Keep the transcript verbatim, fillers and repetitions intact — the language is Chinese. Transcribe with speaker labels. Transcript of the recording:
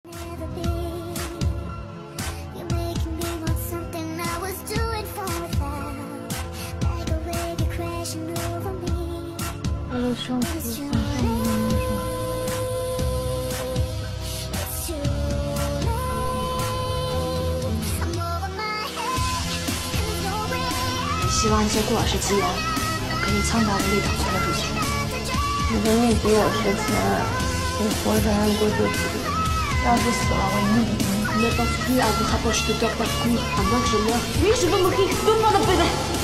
Speaker 1: 为了生活，想象一个男生。
Speaker 2: 希望一些顾老师吉言，我可以苍白无力的活出去。
Speaker 1: 如果你比我值钱，你活着还多久不对？要是死了，我一定给你。
Speaker 2: Ne pense plus à vous rapprocher de toi, pas de coup. À moins que je meure. Oui, je veux mourir. Donne-moi la paix.